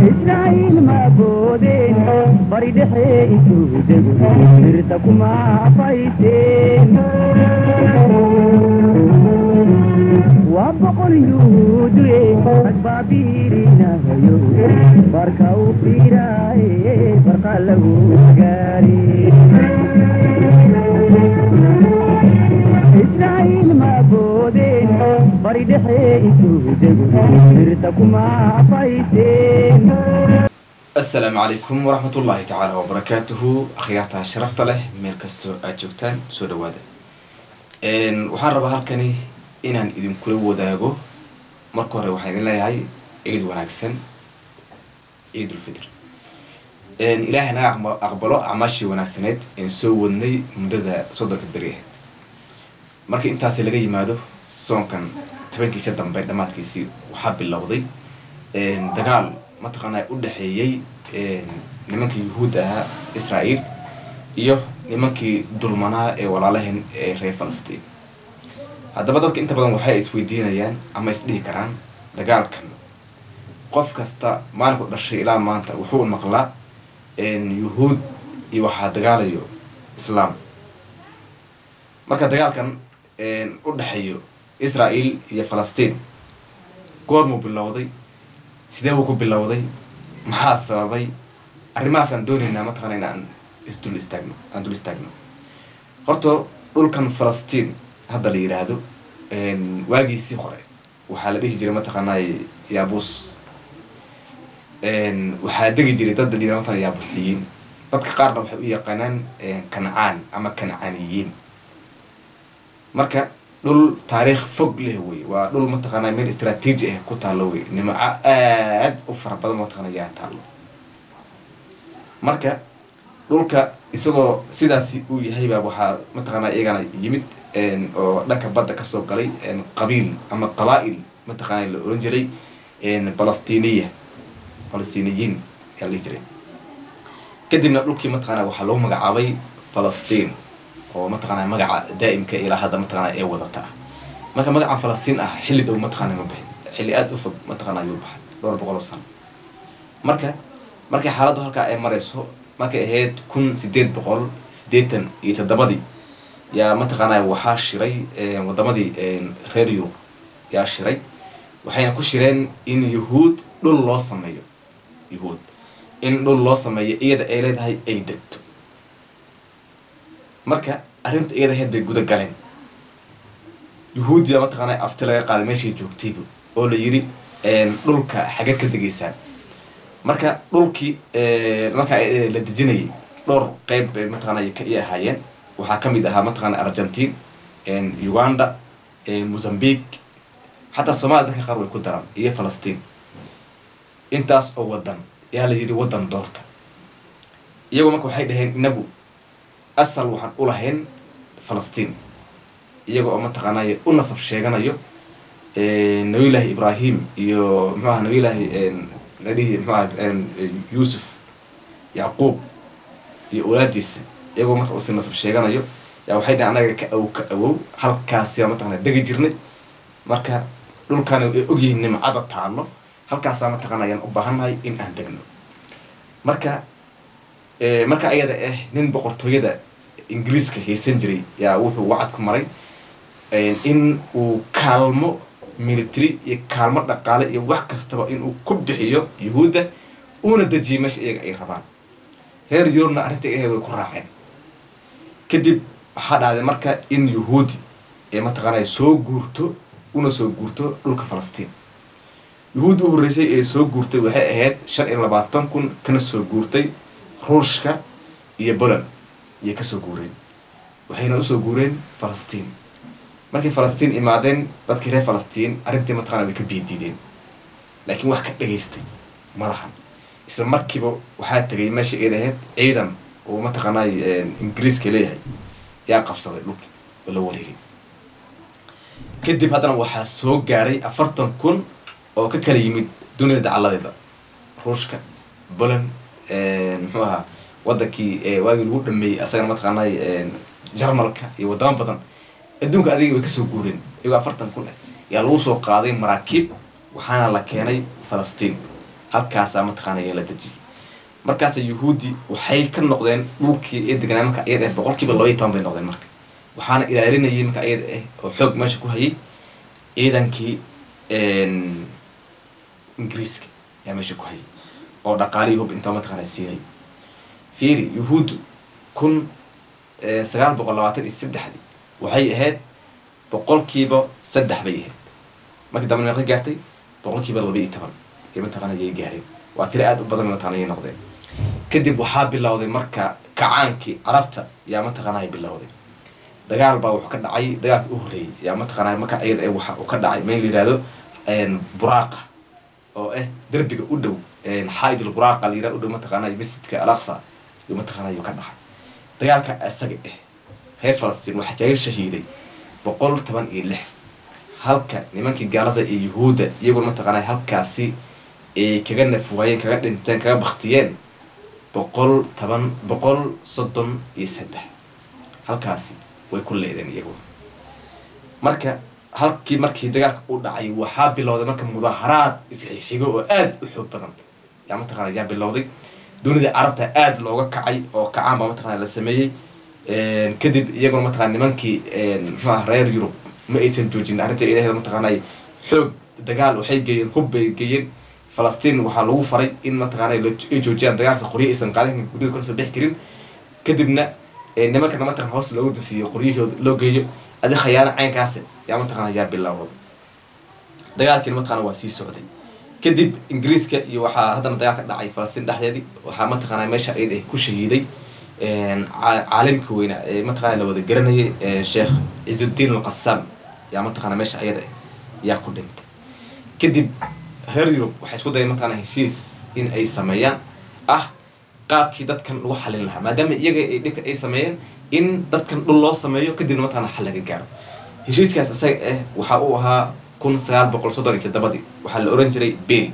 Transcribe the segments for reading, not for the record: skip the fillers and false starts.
إسرائيل ما بودين بريد حيثو دقو مرتكما فايتين وابقوا اليهود أسبابيرنا يو بركاو فيراي بركا له قاري إسرائيل ما بودين بريد حيثو دقو مرتكما فايتين. السلام عليكم ورحمة الله تعالى وبركاته. أخياتها شرفت له ميركستو أجوكتان سودواده waxaan rabaa halkani inaan idin kula wadaago marka hore waxaan leeyahay ciid wanaagsan ciidul fitr ilaahna aqbalo amashi wanaagsaneed in soo wadnay muddada soddonka beri markii intaas laga yimaado soonkan 10kiisa dambe dhamaadkiisii waxa bilowday dagaal mataqaanaa u dhaxeeyay nimankii yuhuud ah Israa'iil iyo nimankii dulmanaa ee walaalahan ee reer Falastiin. haddaba dadka inta badan waxay isweydiinayaan ama isdhihi karaan dagaalkan qof kasta maalinku dhashay ilaa maanta wuxuu maqlaa yuhuud iyo waxa dagaalayo islaam. marka dagaalkan u dhaxeeyo Israa'iil iyo Falastiin goormu bilowday, sidee uu ku bilowday, maxaa sababay, arrimahaas aan doonaynaa mataqaanaa inaan isdul istaagno. horta dhulkan Falastiin hadda la yiraahdo waagiisii hore waxaa la dhihi jiray mataqaanaa Yaabus. waxaa degi jiray dad la yiraahdo mataqaanaa Yaabusiyiin. dadka qaarna waxay u yaqaanaan Kancaan ama Kancaaniyiin. marka dhul taariikh fog leh way, waa dhul mataqaanaa meel istiraatiiji ah ku taalo way, nimco aad u fara badan mataqaanaa yaa taalo. marka dhulka isagoo sidaasi uu yahay baa waxaa mataqaanaa iyagana yimid oo dhanka badda ka soo galay qabiil ama qabaa'il mataqaanaa la oran jiray Falastiiniyiin yaa la jiray. kadibna dhulkii mataqaanaa waxaa loo magacaabay Falastiin oo mataqaanaa magaca daa'imka ilaa hadda mataqaanaa ee wadata. marka magaca Falastiin ah xilli dhow mataqaanaa ma bixin, xilli aad u fog mataqaanaa ayuu baxay 200 sano. markay xaaladdu halkaa ay marayso markay ahayd 1887 yaa mataqaanaa waxaa shiray wadamadii reer Yurub yaa shiray. waxayna ku shireen in yuhuud dhul loo sameeyo, iyada ay leedahay ay degto. marka arrinta iyada ahayd bay guda galeen. yuhuudda mataqaanaa afti laga qaaday meeshii joogtayba oo la yiri dhulka xageed ka degaysaan. marka dhulkii marka la dejinayay dhowr qayb bay mataqaanaa ka ahaayeen. waxaa ka mid ahaa mataqaanaa Argentine, Uganda, Mozambique, xataa Soomaaliya dadka qaar way ku daran, iyo Falastiin. intaas oo wadan yaa la yiri wadan doorta. iyagu marka waxay dhaheen inagu asal waxaan u lahayn Falastiin, iyaga oo mataqaanaa u nasab sheeganayo Nabiilaahi Ibrahim iyo Nabiilaahi Yusuf Yaqub iyo awlaadiisa. iyagoo marka usi nasab sheeganayo yaa waxay dhahaan anaga ka awow halkaasi mataqaanaa degi jirnay. marka dhulkan ay ogyihiin nimcada taalo halkaasa mataqaanaa ayaan u baahannahay in aan degno. marka ayada nin boqortooyada Ingiriiska haysan jiray yaa wuxuu wacad ku maray in uu kaalmo military iyo kaalmo dhaqaale iyo wax kastaba in uu ku bixiyo yuhuudda una dejiyo meesha iyaga ay rabaan. reer Yurubna arrinta ay way ku raaceen. kadib waxaa dhacday marka in yuhuudi ay mataqaanaa soo guurto dhulka Falastiin. yuhuud u horeysay ee soo guurtay waxay ahayd 25,000 kana soo guurtay Ruushka iyo Poland iyo ka soo guureen. waxayna u soo guureen Falastiin. markay Falastiin imaadeen dadkii reer Falastiin arrintii mataqaanaa way ka biidideen, laakiin wax ka dhageystay marahan. isla markiiba waxaa tagay meesha ay ahayd ciidan oo mataqaanaa Ingiriiska leeyahay yaa qabsaday dhulkii oo la wareegay. kadib haddana waxaa soo gaaray 40,000 oo ka kala yimid dunida dacaladeeda, Ruushka, Poland, wadankii waagii lagu dhameeyay asagana mataqaanaa Jarmalka iyo wadamo badan adduunka adiga way ka soo guureen. iyagoo 40,000 yaa lagu soo qaaday maraakiib waxaana la keenay Falastiin. halkaasaa mataqaanaya la dejiyay markaas yuhuudi waxay ka noqdeen dhulkii ee deganaa marka iyada 12% bay noqdeen marka waxaana ilaalinayay marka iyada oo xoog meesha ku hayay ciidankii ingiriiska yaa meesha ku hayay oo dhaqaalihii hub inta mataqaanaa siinay fiiri yuhuudu 1923 waxay ahayd 3% bay ahayd markii dambe meeqa gaartay 12% ee mataqaanaa ay gaareen waa tiro aad u badan mataqaanaa ay noqdeen kadib waxaa bilowday marka kacaankii carabta yaa mataqaanaa ay bilowday dagaal baa wuxuu ka dhacay dagaalkii u horeeyay yaa mataqaanaa marka iyada waxa uu ka dhacay meel la yiraahdo buraaqa oo derbiga u dhow xaydul buraaqa la yiraahdo u dhow mataqaanaa masjidka al-aqsa iyo mataqaanaa ayuu ka dhacay dagaalka asaga reer Falastiin waxa kaga shahiiday 116 halka nimankii gaalada ee yuhuuda iyaguna mataqaanaa halkaasi ee kaga nafwaayeen kaga dhinteen kaga baqtiyeen 133 halkaasi way ku leedeen iyagu marka markii dagaalka u dhacay waxaa bilowday marka mudaharaad isxiixigo oo aad u xoog badan yaa mataqaanaa yaa bilowday dunida carabta aad looga kacay oo kacaan baa mataqaanaa la sameeyay kadib iyaguna mataqaanaa nimankii reer Yurub ma aysan joojin arrinta ilaahay mataqaanaa xoog dagaal waxay geeyeen hub bay geeyeen Falastiin waxaa lagu faray in mataqaanaa ay joojiyaan dagaalka qoriyo aysan qaadin guddiga kala soo bixi karin kadibna nimanka mataqaanaa hoos loogu disiyo qoriyahooda loo geeyo adi khiyaano caynkaas yaa mataqaanaa yaa bilowday dagaalkii mataqaanaa waa sii socday kadib ingiriiska iyo waxaa haddana dagaal ka dhacay Falastiin dhexdeedii waxaa mataqaanaa meesha ay ku shahiiday caalimka weyna ee mataqaanaa la wada garanayay Sheekh Izzuddin al-Qassam yaa mataqaanaa meesha ayada yaa ku dhintay kadib reer Yurub waxay isku dayeen mataqaanaa heshiis in ay sameeyaan qaabkii dadkan lagu xalin lahaa maadaama iyaga ay dhibka ay sameeyeen in dadkan dhul loo sameeyo kadibna mataqaanaa xal laga gaaro heshiiskaas asaga waxa uu ahaa 1937 waxaa la oran jiray Bill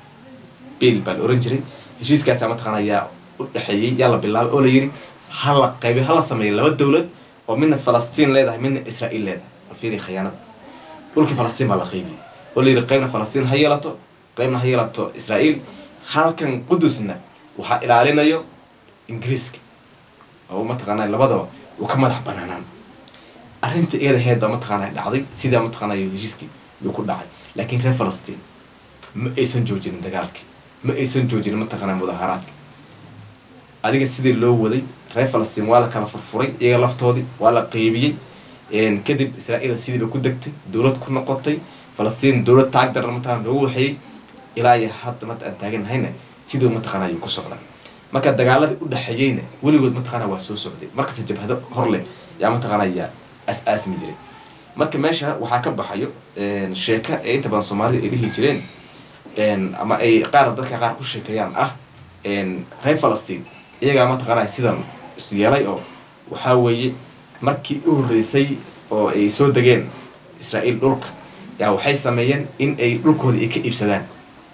baa la oran jiray heshiiskaas mataqaanaa yaa u dhaxeeyay yaa la bilaabay oo la yiri hala qaybi hala sameeyo laba dawlad oo midna Falastiin leedahay midna Israa'iil leedahay fiiri khiyaanada dhulkii Falastiin baa la qaybiyay oo la yiri qaybna Falastiin ha yeelato qaybna ha yeelato Israa'iil halkan Qudusna waxa ilaalinayo ingiriiska oo mataqaanaa labadaba uu ka madax banaanaan arrinta iyada heeda mataqaanaa dhacday sida mataqaanaa heshiiskii uu ku dhacay laakiin reer Falastiin ma aysan joojin dagaalkii ma aysan joojin mataqaanaa mudaharaadka adiga sidii loo waday reer Falastiin waa la kala furfuray iyaga laftoodii waa la qaybiyay kadib Israa'iil sidii ku degtay dawlad ku noqotay Falastiin dawlad taagdar mataqaanaa loo waxay ilaa iyo hadda aan taaganahayna sidoo mataqaanaa ay ku socdaan marka dagaaladii u dhaxeeyayna waligood mataqaanaa waa soo socday markaas jabhado hor leh yaa mataqaanaa yaa aasmi jiray marka meesha waxaa ka baxayo sheeka ee inta badan Soomaalida ay dhihi jireen ama ay qaar dadka qaar ku sheekayaan reer Falastiin iyaga mataqaanaa sidan yeelay oo waxa weeye markii u horeysay oo ay soo dageen Israa'iil dhulka yaa waxay sameeyeen in ay dhulkooda ka iibsadaan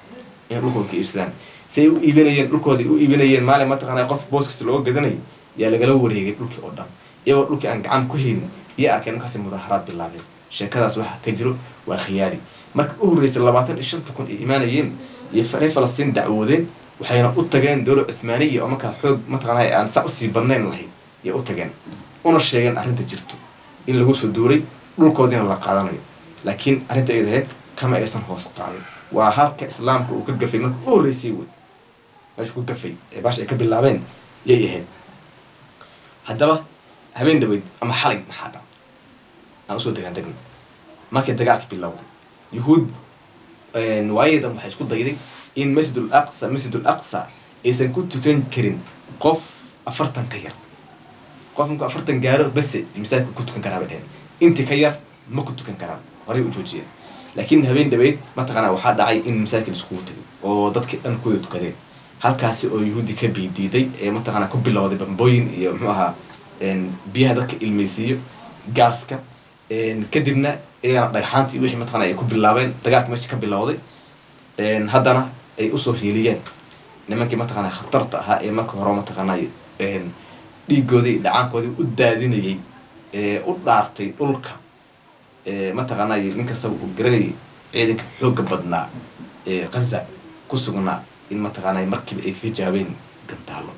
say u iibinayeen dhulkoodii u iibinayeen maalin mataqaanaa qof booskasta looga gadanay yaa lagala wareegay dhulkii oo dhan iyagoo dhulkii aan gacan ku haynin iyo arkeen markaasi mudaharaad bilaabeen sheekadaas waxa ka jiro waa khiyaari marka u horeysay 25,000 ay imaanayeen iyo reer Falastiin dacwoodeen waxayna u tageen dawlad Uthmaaniya oo markaa xoog mataqaanaa aan saa u sii badnayn lahayd iyo u tageen una sheegeen arrinta jirto in lagu soo duuray dhulkoodina la qaadanayo laakiin arrinta ay ahayd kama aysan hoos qaadin waa halka islaamka uu ka gafay marka u horeysay meesha ku gafay ee baasha ay ka bilaabeen yay ahayd haddaba habeen dhaweyd ama xalay maxaa dhacay aan usoo degno markii dagaalka bilowday yuhuud waayadan waxay isku dayday in masjidul aqsa aysan ku tukan karin qof 40 ka yar qof markuu 40 gaaro bas masaajidka ku tukan karaa badeen intii ka yar ma ku tukan karaan horay u joojiyeen laakiin habeen dhaweyd mataqaanaa waxaa dhacay in masaajidka isku tagay oo dadkii dhan ku tukadeen halkaasi oo yuhuudi ka biidiiday ee mataqaanaa ku bilowday bambooyin iyo muxuu ahaa biyaha dadka ilmeysiiyo gaaska kadibna iyagana dhagxaantii wixii mataqaanaa ay ku bilaabeen dagaalka meesha ka bilowday haddana ay usoo hiiliyeen nimankii mataqaanaa khatarta ahaa ee marka hore mataqaanaa dhiigoodii dhacaankoodii u daadinayay u dhaartay dhulka mataqaanaa nin kastaba uu garanayay ciidanka xoogga badnaa Gaza ku sugnaa in mataqaanaa markiiba ay kaga jawaabeen gantaalo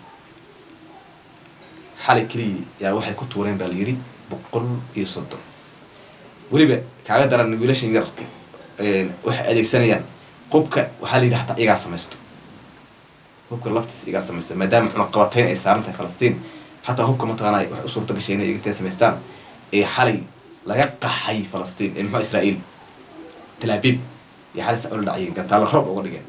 xalay keliya yaa waxay ku tuureen baa la yidhi 130 weliba kaaga daran wiilashan yarka waxay adeegsanayaan qubka waxaa la yidhi hataa iyagaa samaysto hubka laftiisa iyagaa samaysta maadaama cunaqabatayn ay saaran tahay falastiin hataa hubka mataqaanaa waxay u suurta gashay inay intay samaystaan ee xalay laga qaxay falastiin ee muxuu israa'iil talaabiib iyo xalay saa ula dhacayeen gantaalo roob uga dhigeen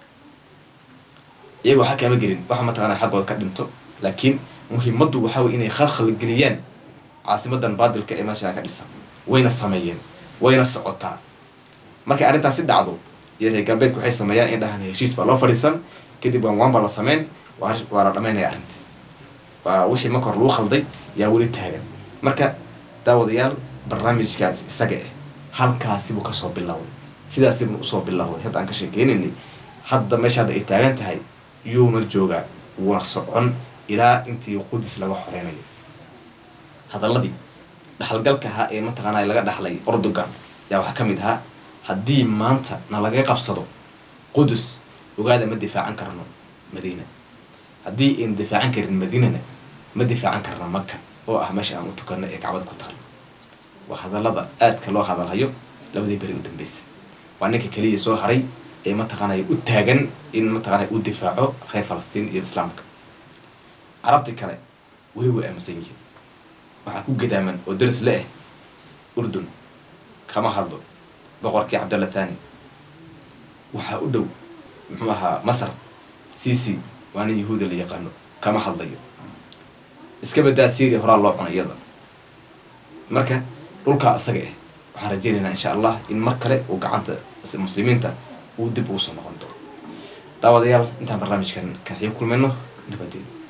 iyagoo waxaa kaama gelin waxa mataqaanaa xaggooda ka dhinto laakiin muhiimaddu waxaa wey inay khalkhal geliyaan caasimadan baadilka ee meeshaa ka dhisan wayna sameeyeen wayna socotaa markay arrintaasi dhacdo iyo reer galbeedku waxay sameeyaan in dhahan heshiis baa loo fadhiisan kadib waan baa la sameyn waa la dhamaynaya arrinti waa wixii marka hor lagu khalday yaa weli taagan marka daawadayaal barnaamijkaas isaga ah halkaasi buu kasoo bilowday sidaasi buu usoo bilowday hadda aan ka sheekeynaynay hadda meesha hadda ay taagan tahay yuuna joogaa waa socon ilaa intii qudus laga xoreynayo hadalladii dhaxalgalka ahaa ee mataqaanaa laga dhaxlay Erdogan yaa waxaa ka mid ahaa haddii maanta na laga qabsado qudus ogaada ma difaacan karno madiina haddii aan difaacan karin madiinana ma difaacan karno maka oo ah meesha aan u tukanno ee kacbada ku taalo waa hadallada aadka loo hadalhayo labadii beri u dambeysay waa ninka keliya soo haray ee mataqaanaa u taagan in mataqaanaa u difaaco reer Falastiin iyo Islaamka carabti kale weli way aaminsan yihiin waxaa ku gadaaman oo daris la ah Urdun kama hadlo boqorkii Cabdalla Thani waxaa u dhow muxuu ahaa Masar Sisi waana yahuudi la yaqaano kama hadlayo iska badaa Syria horaa loo cunay iyada marka dhulka asaga ah waxaan rajeynaynaa insha Allah in mar kale uu gacanta muslimiinta uu dib u soo noqon doono daawadayaal intaan barnaamijkan ka xigay kulmayno nabadgelyo